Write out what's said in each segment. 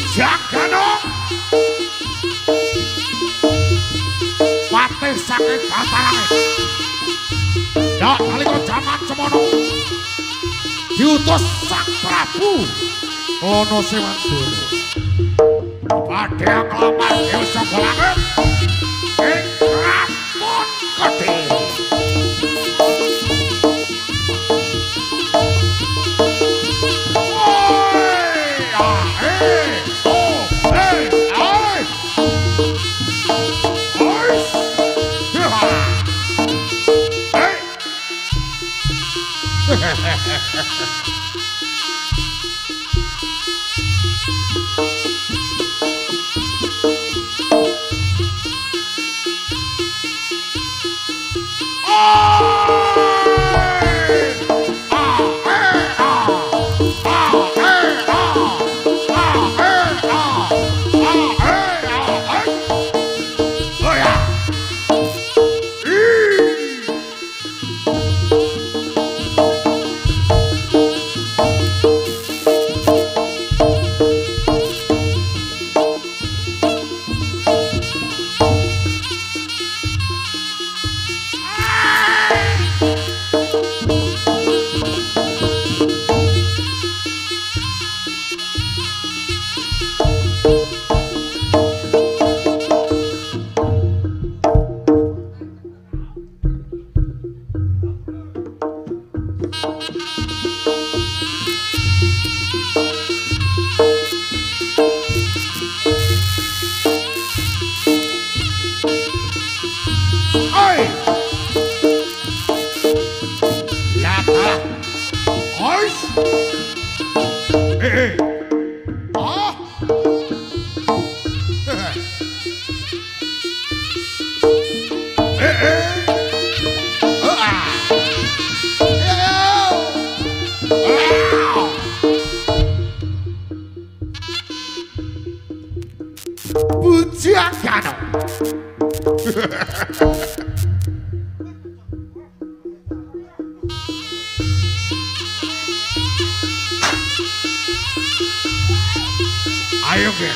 Jagana patih saking Batarangin. Dak nalika jaman semono diutus Sang Prabu ana Sewandana badhe nglamar Dewi Songgolangit ing Kraton Gedhe. Bujagana. Ayo Gen.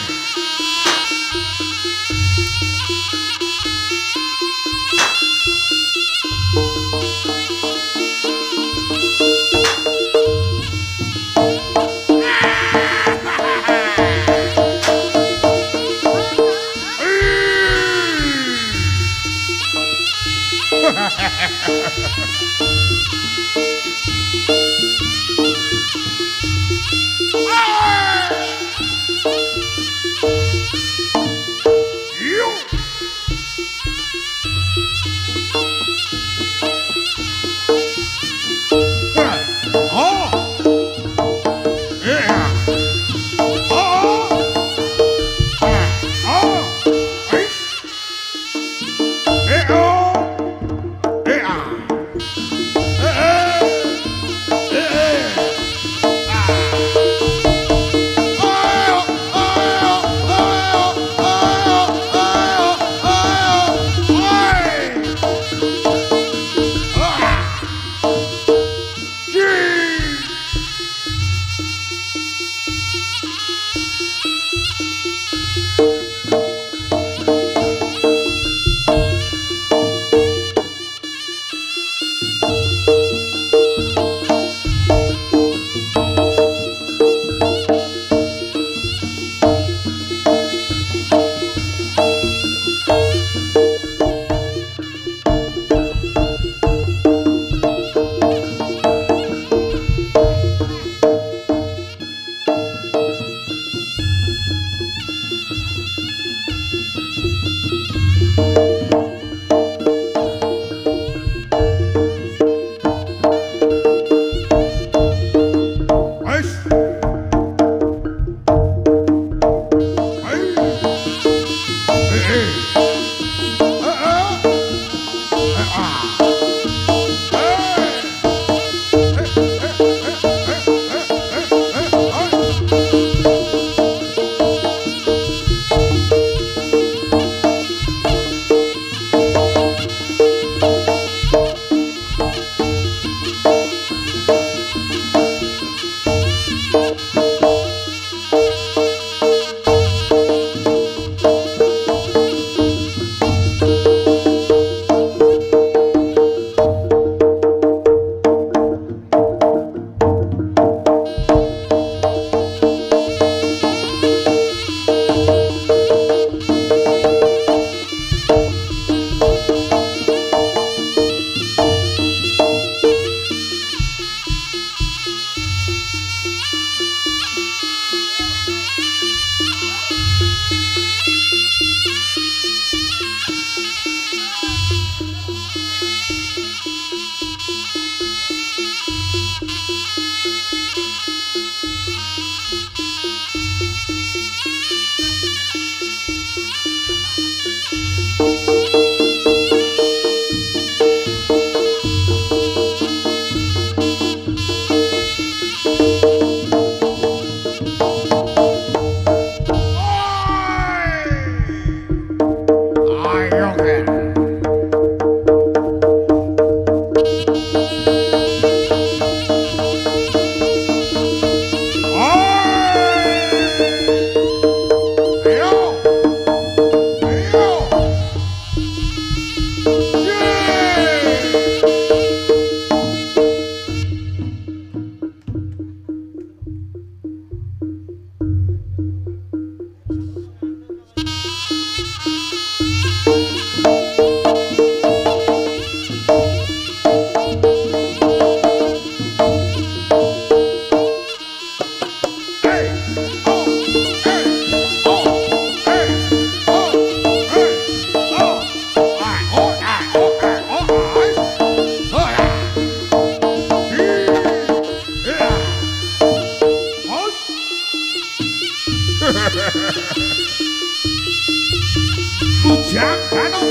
Bujang Gano.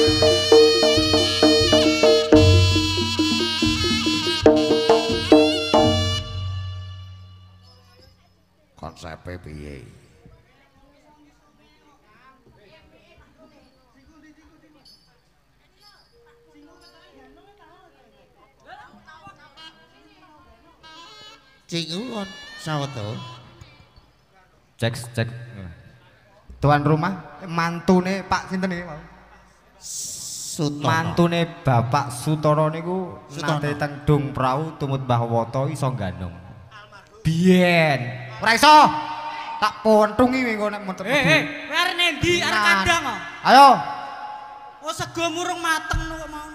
Konsepnya piye? Cingun sawetara. Cek. Tuan rumah mantune Pak sinten iki, Pak? Sutono. Mantune Bapak Sutoro niku nate teng Dung Prau tumut Mbah Woto iso ganong. Biyen. Ora iso. Tak pontungi engko nek montet. Kowe arep nendi? Arep kadang kok. Ayo. Oh sego murung mateng kok mau.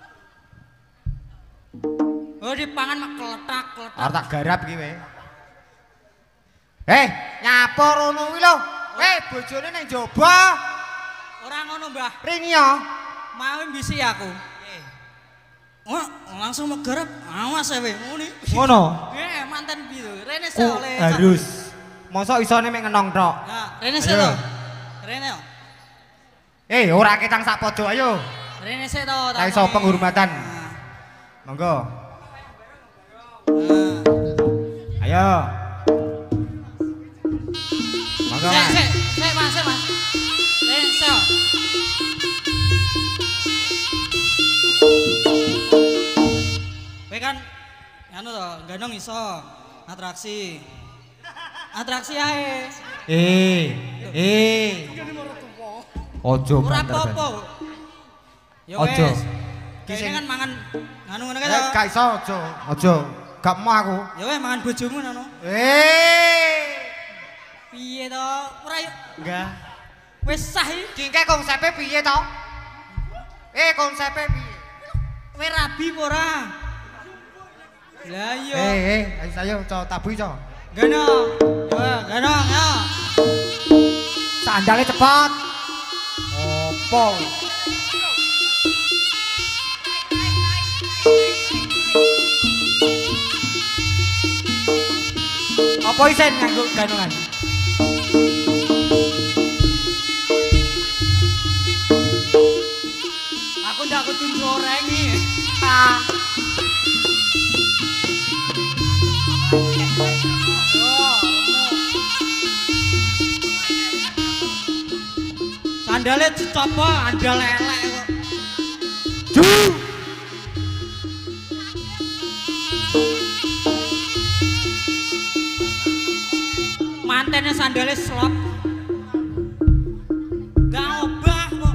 Oh dipangan mak kletak-kletak. Arep tak garap iki we. Nyapa rono kuwi lho. Bojone ning jaba. Ora ngono, Mbah. Rini ya. Mau mbisi aku. Oh, langsung megarap. Awas kowe ngene. Ngono. Manten piye? Rene soleh. Harus. Mosok isone mek ngenong tok. Nah, rene sik to. Rene yo. Ora ketang sak pojok ayo. Rene sik to. Ta iso penghormatan. Monggo. Ayo. Monggo. Sik, Mas. Rene sik. Kowe kan anu to, ganong iso. Atraksi ae. Ojo Ora banter. apa-apa. Ya Ojo. wis. Kene kan mangan nganu ngene kae to. Gak iso ojo. Gak mau aku. Ya wis mangan bojomu ngono. Piye to? Ora yo. Enggak. Wis sah iki. Dingke konsepe piye to? Konsepe piye? Kowe rabi apa ora? Lah iya. Ayo tabui co. Ganong. Ganong ya. Sandale cepet. Opo? Apa isen nganggo ganongan? Aku ndak kudu gorengi. Sandale dicoba andal elek kok. Mantene sandale slop. Gak obah kok.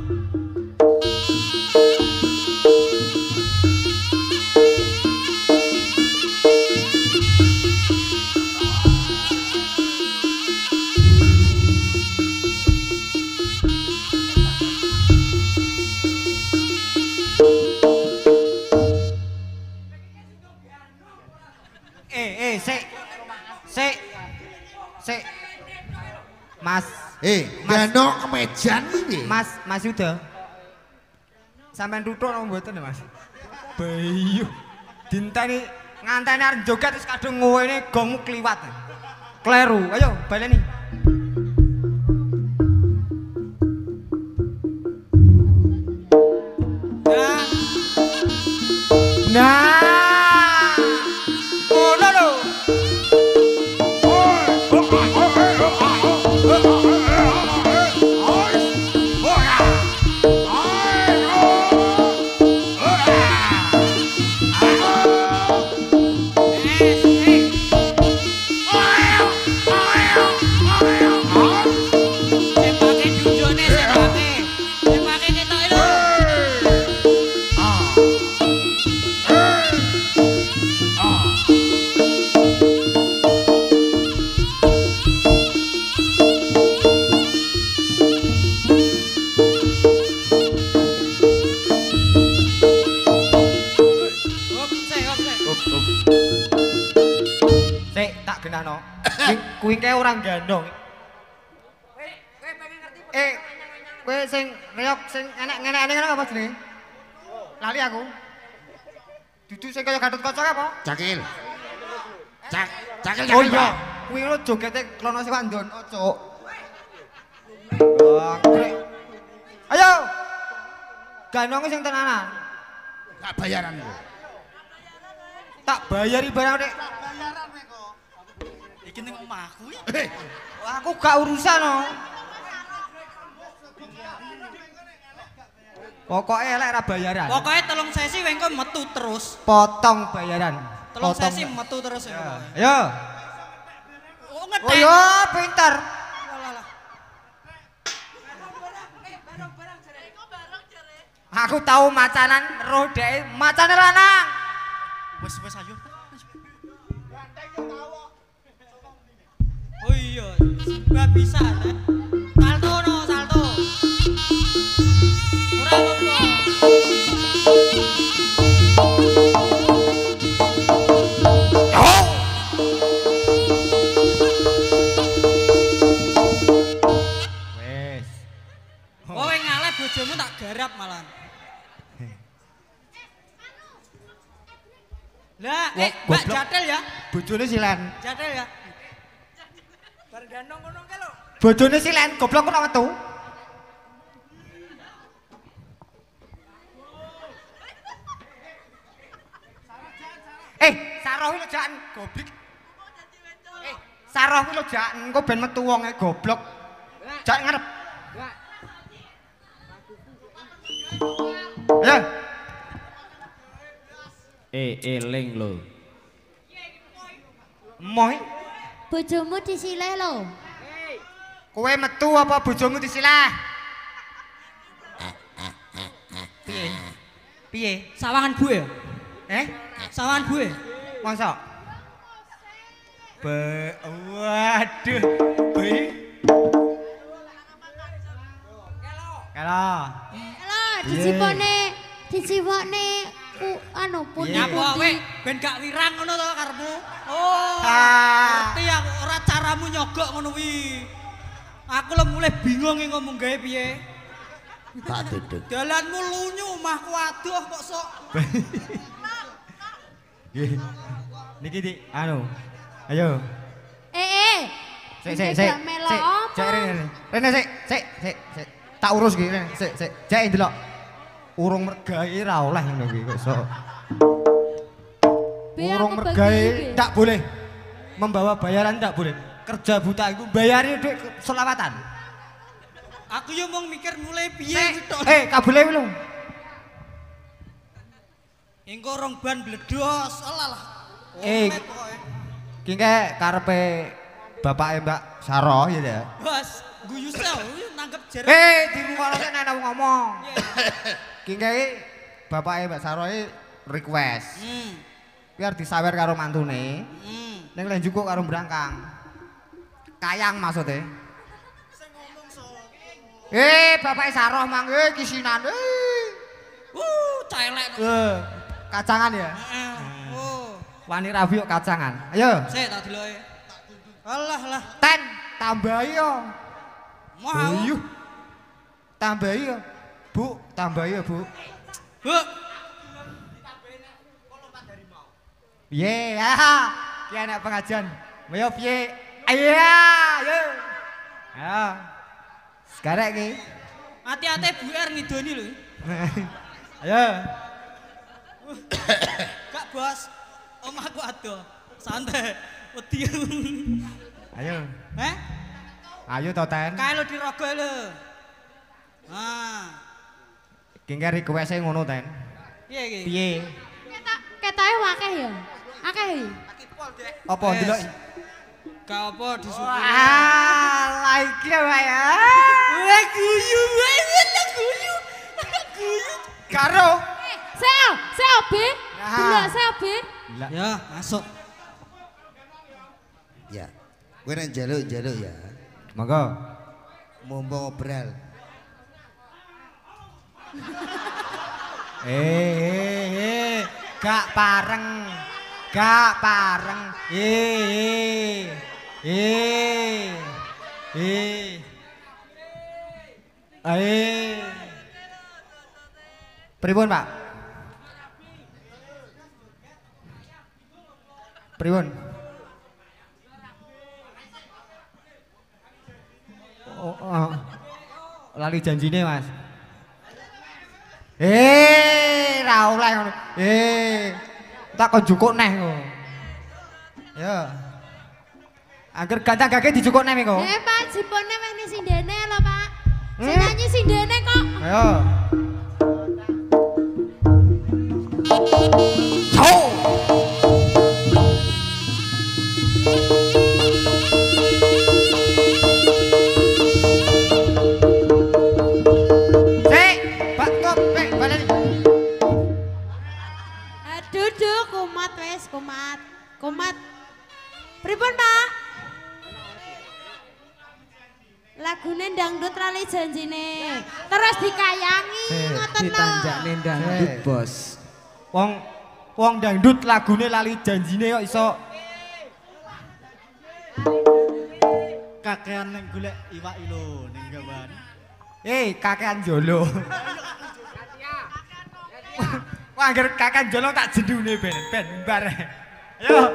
Sik. Mas. Ganong kemejan iki. Mas Yuda. Sampeyan tutuk napa mboten, Mas? Bayu. Dinteni nganteni arep joget wis kadung ngowene gongmu kliwat. Kleru. Ayo baleni. Nah. Ngono lho. Kuwi kae ora gandong. Kowe sing reok sing enek-enekane ngono apa jenenge? Lali aku. Dudu sing kaya Gatotkaca apa? Cakil. Cakil. Oh iya. Kuwi lho jogete klono Sewandon, Cuk. Jangkrik. Ayo. Ganonge sing tenanan. Gak bayaran kok. Tak bayari barang Dik. Iki ning omahku ya. Aku gak urusan no. Pokoknya elek ra bayaran. Pokoknya telung sesi wengko metu terus. Potong bayaran. Telung Potong. sesi metu terus ya. Ayo. Oh ngetek. Oh yo pinter. Alah. Aku tahu macanan roh dhek macane lanang. Wes ayo. Oh iya, gak bisa kan? Salto no, salto. Ora apa-apa. Wes. Kowe ngalah bojomu tak garap malah. Lah, Mbak goblok. Jatel ya? Bojone silen. Jatel ya? Bar gandong ngono ke lho. Bojone silen goblok kok ora metu. Saroh iki jakan goblok. Saroh iki lho jak engko ben metu wonge goblok. Jak ngarep. Ya. Eling lho. Moh. Bojomu disilih lho. Kowe metu apa bojomu disilah? Piye? Piye? Sawangan gue ya? Sawangan gue. Masa? Waduh. Kelo. Lho, dicipone anu Nyapu pundi-pundi. wae ben gak wirang ngono to karepmu. Oh. Ah. Ngerti aku ora caramu nyogok ngono kuwi. Aku lho mulai bingung iki ngomong gawe piye. Tak duduk. Dalanmu lunyu omahku adoh kok sok. Nggih. Niki Dik, anu. Ayo. Sik. Gak melo apa? Cek Rene sik. Tak urus iki Rene. Sik. Cek ndelok. Urung mergawe ra oleh ngono kuwi kok sok. Biar Urung aku mergawe bagi. ndak boleh. Membawa bayaran ndak boleh. Kerja buta iku bayari duit selawatan. Aku yo mung mikir mulai piye Sik. tok. Kabule kuwi lho. Engko rong ban bledos. Alah. Eh. Ki karepe bapake Mbak Saro ya ya. Bos, guyu sel nanggep jeruk. Dirungokno sik nek ngomong. Ki bapake Mbak Saro request. Biar disawer karo mantune. Ning lek njukuk karo brangkang. Kayang maksudnya. Bapake Saroh mang kisinan. Celek. Kacangan ya. Oh. Wani rabi kok kacangan. Ayo. Sik tak deloke. Alah. Ten tambahi yo. Mau. Ayuh. Tambahi yo. Bu, tambahi yo, Bu. Bu. Piye? Ki anak pengajian. Ayo piye? Ayo. Ayo. Sekarang ki. Hati-hati Bu R ngidoni lho. Ayo. Kak Bos, omahku adoh. Santai. Wedi. Ayo. Ayo to Ten. Kae lho dirogo lho. Ki request ngono Ten. Piye iki? Piye? Ketoke akeh ya. Akeh. Apa ndelok? Gak apa disuruh. Lah iki wae ya. Wah guyu wae tak guyu. Guyu. Karo. Seobe. Delok seobe. Ya, masuk. Ya. Kowe nek njaluk ya. Monggo. Mumpung obral. Gak pareng. Pripun, Pak? Pripun? lali janjine, Mas. Ra oleh ngono. Tak kon jukuk neh kok. Ya. Angger gantang gage dijukuk neh kok. Pak, jipone wis ni sindene lho, Pak. Sing nyanyi sindene kok. Ayo. Ciao. Duduk kumat wes kumat. Kumat. Pripun, Pak? Lagune dangdut lali janjine. Terus dikayangi ngoten lho. Ditanjakne dangdut, Bos. Wong dangdut lagune lali janjine kok iso Kakean ning golek iwak lho ning gawan. kakean jolo. Wah, angger kakean jolo tak jendune ben bar. Ayo.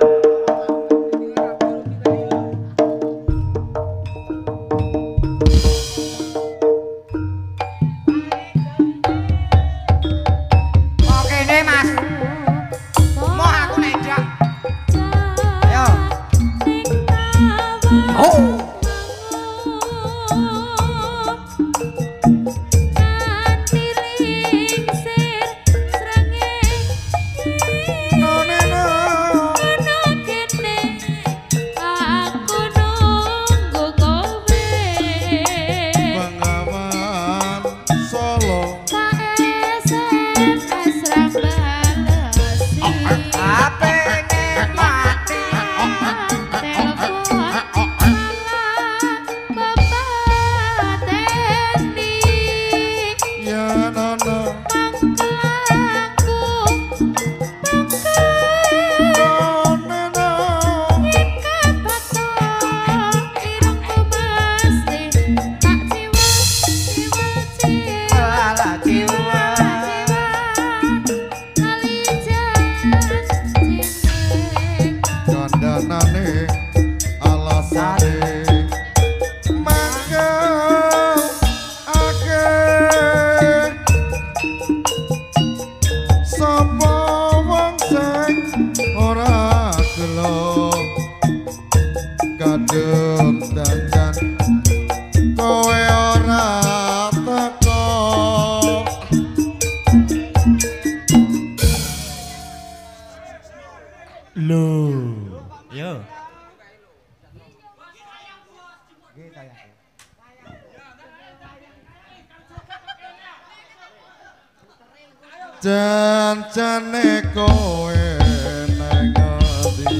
Jancane kowe nang ngendi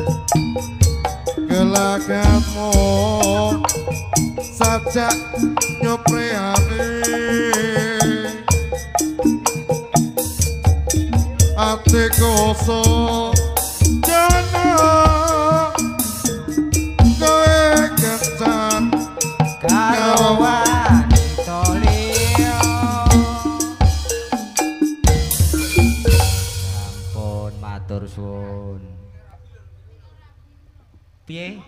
gelagatmu sajak nyopreane ati kosong jana kowe kencan karo wanita liya. Ampun matur suwun. Piye?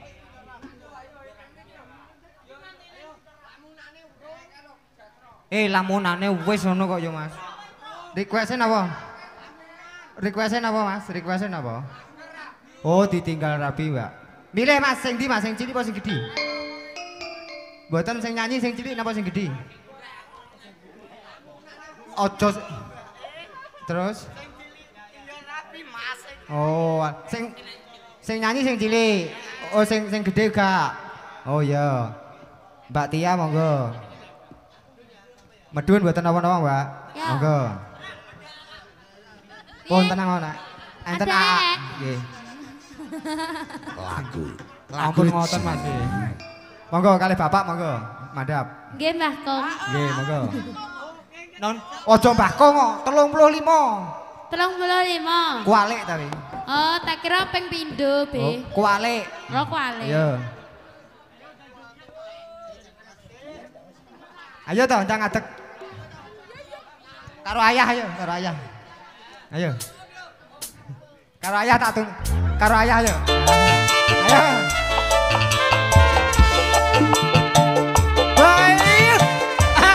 Lamunane wis ngono kok ya, Mas. Request-e napa? Request-e napa, Mas? Request-e napa? Oh, ditinggal rapi, Mbak. Milih, Mas, sing ndi, Mas? Sing cilik apa sing gedhi? Mboten sing nyanyi sing cilik napa sing gedhi? Ojo. Terus? Oh, sing nyanyi sing cilik. Oh, sing gedhe gak? Oh iya. Mbak Tia monggo. Medun mboten napa-napa, Mbak. Ya. Monggo. Pun tenang ana. Enten Adek. A. Nggih. Lagu. Ampun ngoten, Mas. Monggo kalih Bapak monggo. Mandhap. Nggih, Mbah Kong. Nggih, monggo. Non, aja Mbah Kong kok, 35. 35. Kualik tapi. Oh, tak kira ping pindho, Oh, Be. kualik. Ro kuali. Ayo. Ayo toh, ndang ngadeg. Karo ayah ayo, karo ayah. Ayo. Karo ayah tak tun. Karo ayah ayo. Ayo. Baik.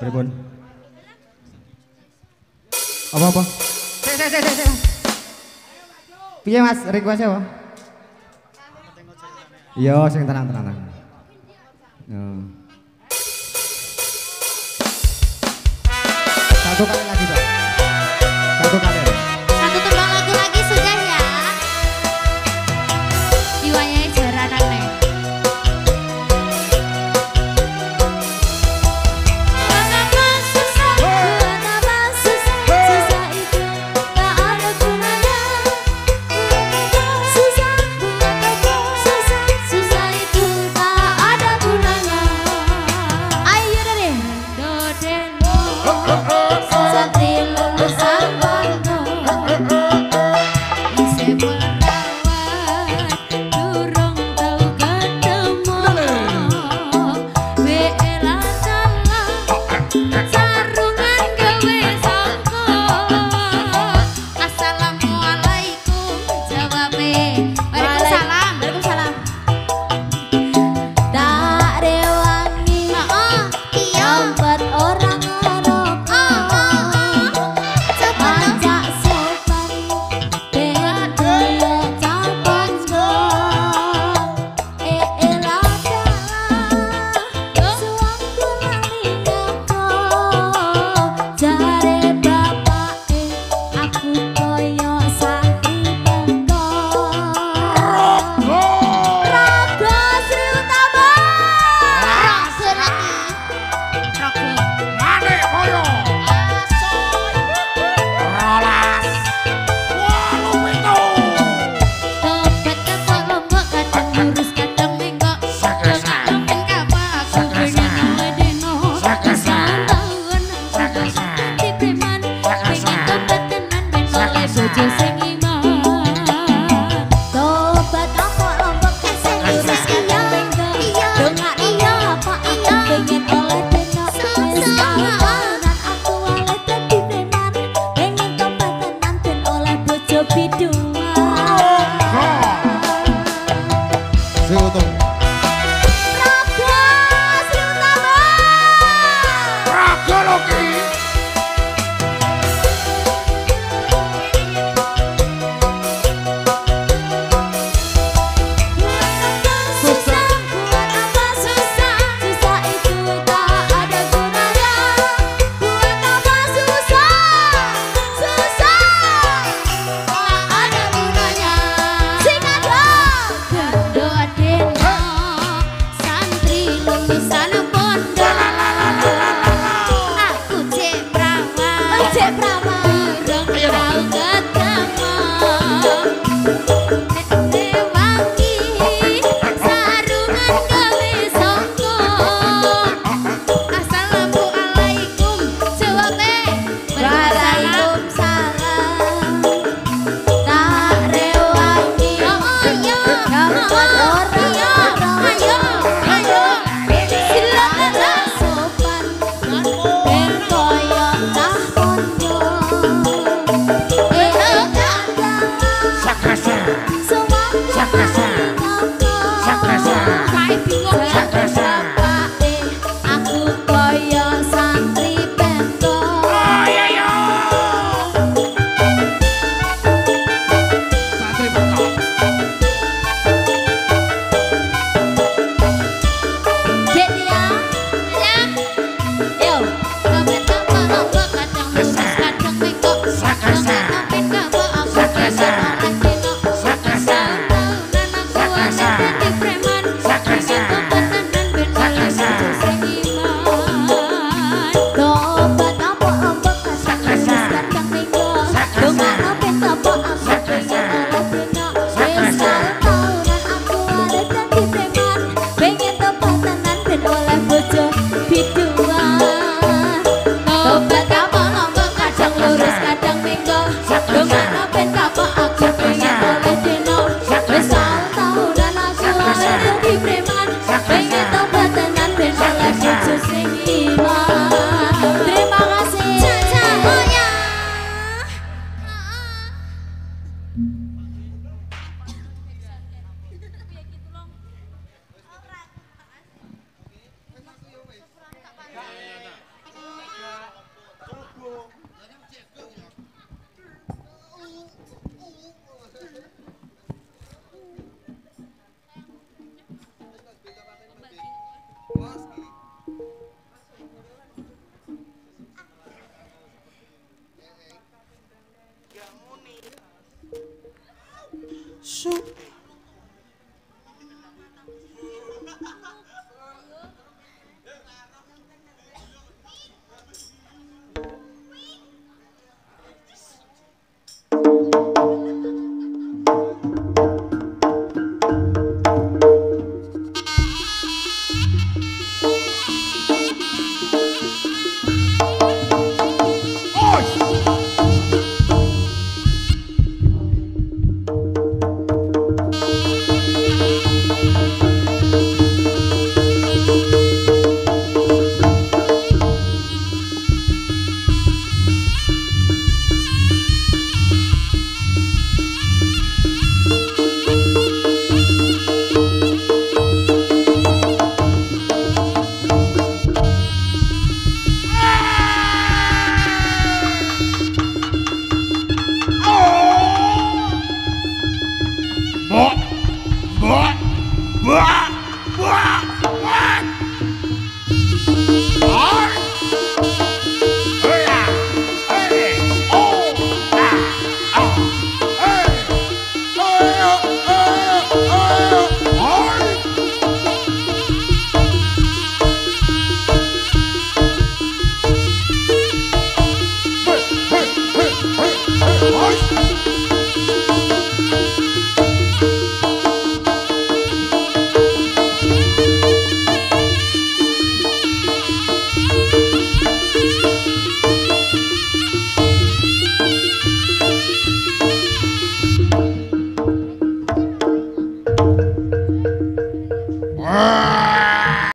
Pripun? Apa? Sik. Piye Mas, request apa? Iya, sing tenang. Satu kali lagi, Pak. Satu kali. Satu tembang lagu lagi sudah ya. Jiwanya jaranan nih. Kenapa susah itu tak ada gunanya. Susah itu tak ada gunanya. Ayo deh, dodeno. Santri lulusan pondok isih merawat durung tau ketemu bela salah sarungan gawe sangko assalamualaikum jawabe waalaikumsalam tak rewangi empat orang Cek Brahma,